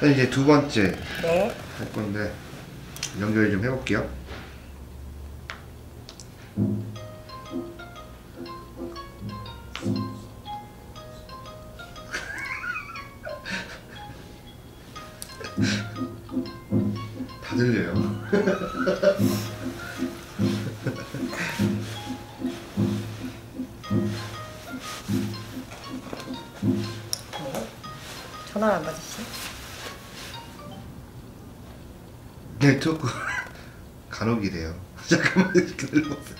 이제 두 번째 네. 할 건데 연결 좀 해볼게요. 다 들려요. 전화를 안 받으시죠? 네트워크 간혹이래요. 잠깐만 기다려보세요.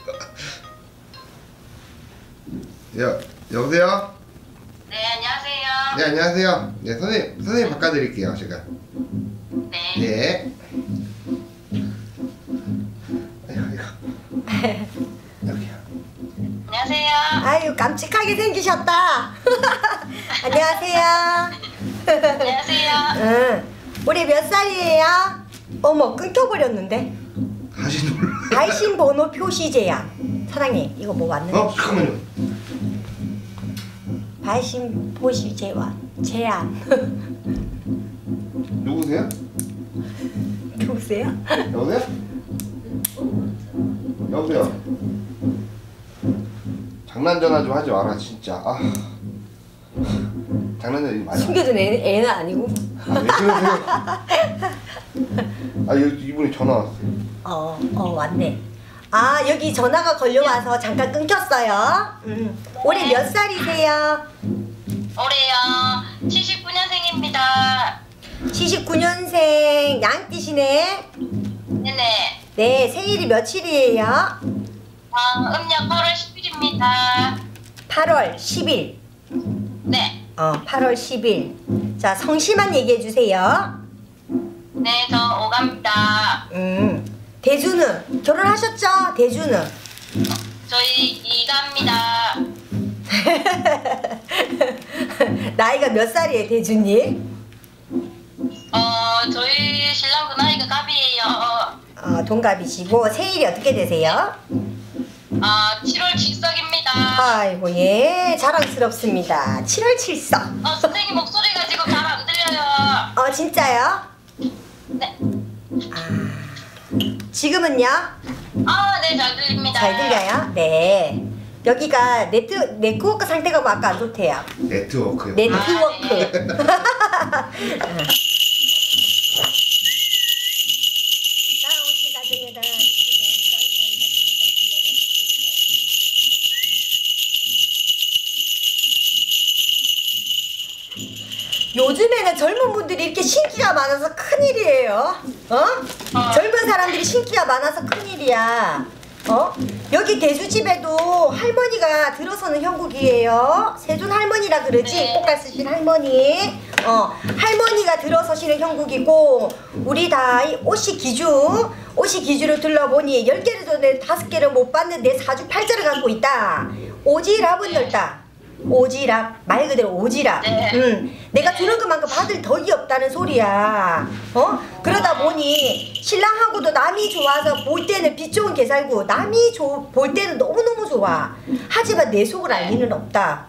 여보세요? 네, 안녕하세요. 네, 안녕하세요. 네, 선생님 바꿔드릴게요, 제가. 네. 네. 여기요. 안녕하세요. 아유, 깜찍하게 생기셨다. 안녕하세요. 안녕하세요. 응. 우리 몇 살이에요? 어머, 끊겨버렸는데. 다시 눌러. 발신 번호 표시 제한. 사장님, 이거 뭐 맞는 잠깐만요. 발신 표시 제한. 누구세요? 누구세요? 여보세요? 여보세요? 장난 전화 좀 하지 마라, 진짜. 아. 장난 전화 많이. 숨겨둔 애는 아니고. 아, 왜 그러세요? 아, 여기 이분이 전화 왔어요. 왔네. 아, 여기 전화가 걸려와서 잠깐 끊겼어요. 올해 몇 살이세요? 올해요. 79년생입니다. 79년생 양띠시네. 네네. 네, 생일이 며칠이에요? 음력 8월 10일입니다. 8월 10일. 네. 8월 10일. 자, 성씨만 얘기해 주세요. 네, 저 오갑니다. 대주는 결혼하셨죠? 대주는. 저희 이가입니다. 나이가 몇 살이에요, 대주님? 저희 신랑도 나이가 갑이에요. 동갑이시고 생일이 어떻게 되세요? 7월 7석입니다. 아이고, 예, 자랑스럽습니다. 7월 7석. 선생님 목소리가 지금 잘 안 들려요. 진짜요? 네. 지금은요? 네, 잘 들립니다. 잘 들려요? 네. 여기가 네트워크 상태가 뭐 아까 안 좋대요. 네트워크요. 네트워크. 요즘에는 젊은 분들이 이렇게 신기가 많아서 큰일이에요. 젊은 사람들이 신기가 많아서 큰일이야. 여기 대주집에도 할머니가 들어서는 형국이에요. 세존 할머니라 그러지? 네. 꽃갈 쓰신 할머니. 할머니가 들어서시는 형국이고, 우리 다 옷이 기주로 둘러보니 10개를 전에 5개를 못 봤는데 사주팔자를 갖고 있다. 오지랖은 넓다. 오지랖, 말 그대로 오지랖. 내가 주는 것만큼 받을 덕이 없다는 소리야. 그러다 보니 신랑하고도 남이 좋아서 볼 때는 빛 좋은 개 살고, 남이 볼 때는 너무너무 좋아. 하지만 내 속을 알 리는 없다.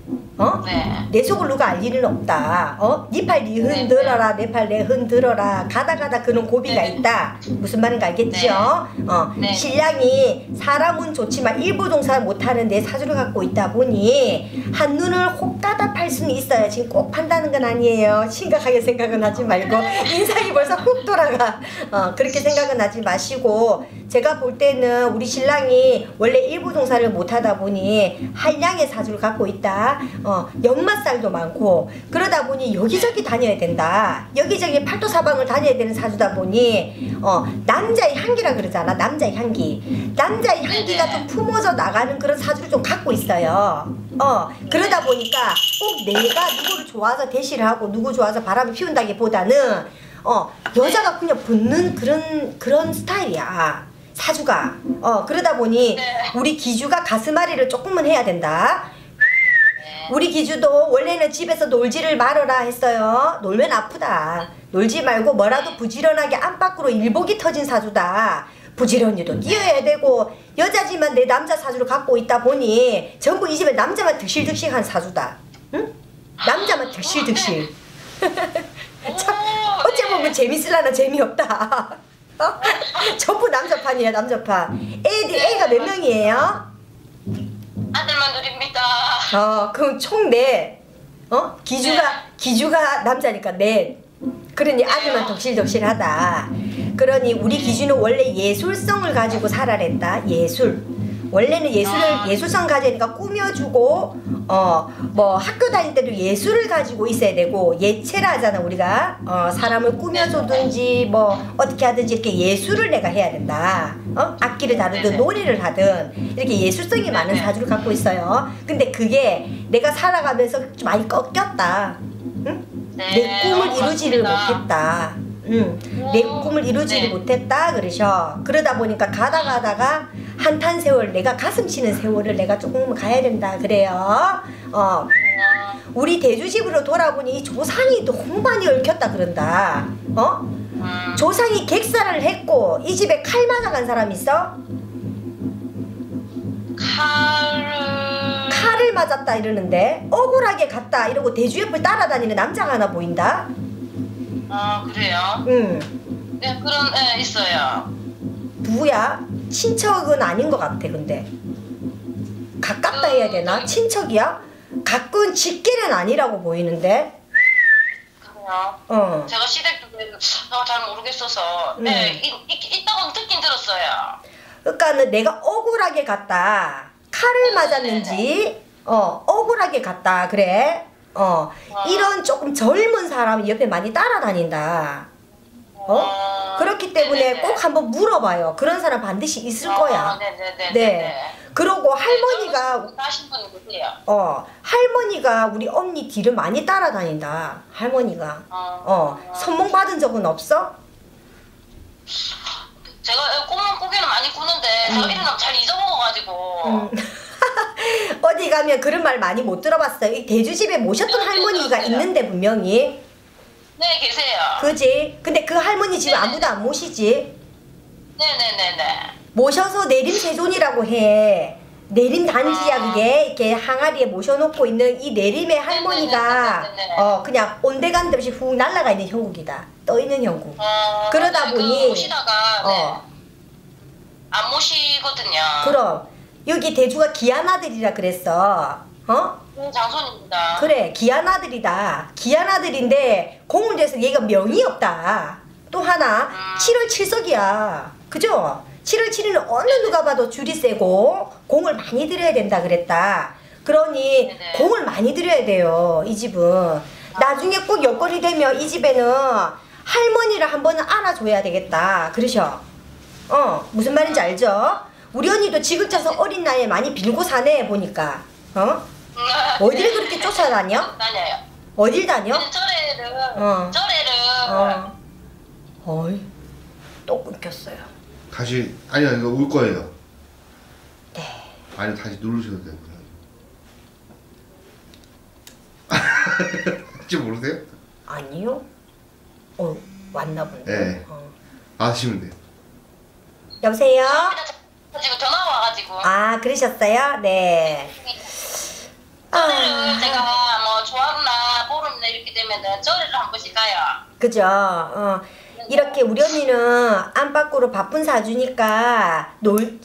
네. 내 속을 누가 알 리는 없다. 네 팔 네 흔들어라, 내 팔 내 흔들어라. 가다 그런 고비가 있다. 무슨 말인가 알겠죠? 네. 신랑이 사람은 좋지만 일부 종사를 못하는 내 사주를 갖고 있다 보니 한눈을 혹가다 팔 수는 있어요. 지금 꼭 판다는 건 아니에요. 심각하게 생각은 하지 말고 인상이 벌써 훅 돌아가. 그렇게 생각은 하지 마시고, 제가 볼 때는 우리 신랑이 원래 일부 종사를 못하다 보니 한량의 사주를 갖고 있다. 역마살도 많고, 그러다 보니 여기저기 다녀야 된다. 여기저기 팔도사방을 다녀야 되는 사주다 보니 남자의 향기라 그러잖아. 남자의 향기. 남자의 향기가 좀 품어져 나가는 그런 사주를 좀 갖고 있어요. 그러다 보니까 꼭 내가 누구를 좋아서 대시를 하고 누구 좋아서 바람을 피운다기보다는 여자가 그냥 붙는 그런 스타일이야, 사주가. 그러다 보니 우리 기주가 가슴앓이를 조금은 해야 된다. 우리 기주도 원래는 집에서 놀지를 말아라 했어요. 놀면 아프다. 놀지 말고 뭐라도 부지런하게 안팎으로 일복이 터진 사주다. 부지런히도 뛰어야 되고, 여자지만 내 남자 사주를 갖고 있다 보니 전부 이 집에 남자만 득실득실한 사주다. 응? 남자만 득실득실. 참 보면 재밌을라나 재미없다. 전부 남자판이에요, 남자판. 애가 몇 명이에요? 아들만 둘입니다. 그럼 총 넷. 기주가 남자니까 넷. 그러니 아들만 덕실덕실하다. 그러니 우리 기주는 원래 예술성을 가지고 살아랬다. 예술. 원래는 예술성 가지니까 꾸며주고 뭐 학교 다닐 때도 예술을 가지고 있어야 되고 예체라 하잖아 우리가. 사람을 꾸며주든지 뭐 어떻게 하든지 이렇게 예술을 내가 해야 된다. 악기를 다루든 노래를 하든 이렇게 예술성이 많은 사주를 갖고 있어요. 근데 그게 내가 살아가면서 좀 많이 꺾였다. 응? 내 꿈을 이루지를 못했다. 내 꿈을 이루지를 못했다 그러셔. 그러다 보니까 가다가 한탄 세월, 내가 가슴 치는 세월을 내가 조금 가야 된다 그래요. 우리 대주집으로 돌아보니 이 조상이 너무 많이 얽혔다 그런다. 조상이 객사를 했고 이 집에 칼 맞아간 사람 있어? 칼을 맞았다 이러는데 억울하게 갔다 이러고 대주 옆을 따라다니는 남자가 하나 보인다. 그래요? 네, 그런 애 있어요. 누구야? 친척은 아닌 것 같아. 근데 가깝다 해야 되나? 친척이야? 가까운 직계는 아니라고 보이는데. 그래요? 제가 시댁 쪽에 잘 모르겠어서 있다고 듣긴 들었어요. 그러니까는 내가 억울하게 갔다. 칼을 맞았는지 억울하게 갔다 그래. 이런 조금 젊은 사람이 옆에 많이 따라다닌다. 그렇기 때문에 꼭 한번 물어봐요. 그런 사람 반드시 있을 거야. 네. 그러고 할머니가 할머니가 우리 언니 뒤를 많이 따라다닌다. 할머니가. 선몽 받은 적은 없어? 제가 꿈은 꾸기는 많이 꾸는데 제가 이런 거 잘 잊어먹어가지고. 어디 가면 그런 말 많이 못 들어봤어요. 이 대주집에 모셨던 할머니가 있는데 분명히. 네, 계세요. 그지? 근데 그 할머니 집에 아무도 안 모시지? 네네네네. 모셔서 내림세존이라고 해. 내림 단지야 그게. 이렇게 항아리에 모셔놓고 있는 이 내림의 할머니가 그냥 온데간데 없이 훅 날아가 있는 형국이다. 떠있는 형국. 그러다 보니 모시다가 안 모시거든요. 그럼 여기 대주가 귀한 아들이라 그랬어. 장손입니다. 그래 귀한 아들이다. 귀한 아들인데 공을 돼서 얘가 명이 없다. 또 하나 7월 7석이야. 그죠? 7월 7일은 어느 누가 봐도 줄이 세고 공을 많이 들여야 된다 그랬다. 그러니 네네. 공을 많이 들여야 돼요. 이 집은. 나중에 꼭 여건이 되면 이 집에는 할머니를 한 번은 알아줘야 되겠다. 그러셔. 무슨 말인지 알죠? 우리 언니도 지극자서 어린 나이에 많이 빌고 사네 보니까. 어디를 그렇게 쫓아다녀? 다녀요. 어딜 다녀? 절에를. 어이, 또 끊겼어요. 다시 아니요 이거 올 거예요. 네. 아니 다시 누르셔도 되고요. 혹시 모르세요? 아니요. 왔나 본데. 네. 아시면 돼요. 여보세요? 지금 전화 와가지고. 아 그러셨어요? 네. 절에를 제가 뭐 조합나 보름이나 이렇게 되면은 절에를 한 번씩 가요. 그죠. 이렇게 우리 언니는 안팎으로 바쁜 사주니까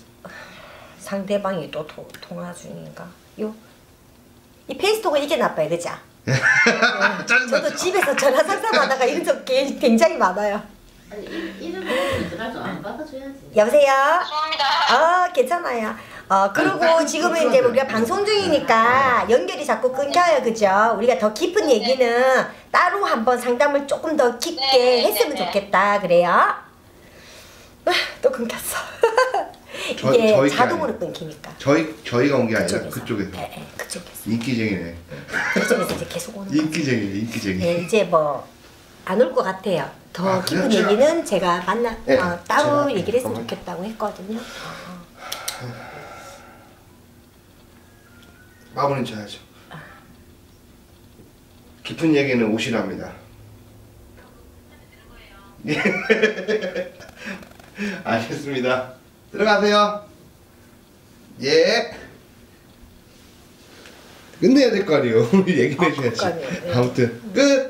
상대방이 또 통화 중인가? 이 페이스톡은 이게 나빠요, 그죠? 저도 집에서 전화 상담하다가 이런 적 굉장히 많아요. 아니 이름 보더라도 안 받아줘야지. 여보세요? 죄송합니다. 괜찮아요. 그리고 지금은 이제 우리가 방송 중이니까 연결이 자꾸 끊겨요, 그죠? 우리가 더 깊은 얘기는 따로 한번 상담을 조금 더 깊게 했으면 좋겠다, 그래요? 또 끊겼어. 이게 자동으로 끊기니까. 저희가 온 게 아니라 그쪽에서. 네, 그쪽에서. 인기쟁이네. 그쪽에서 이제 계속 오는 거. 인기쟁이. 네, 이제 뭐 안 올 것 같아요. 더 깊은 얘기는 제가 따로 제가 얘기를 했으면 좋겠다고 했거든요. 마무리는 쳐야죠. 깊은 얘기는 오시랍니다. 알겠습니다. 들어가세요. 예. 끝내야 될 거 아니에요. 얘기해 줘야지. 아무튼 끝.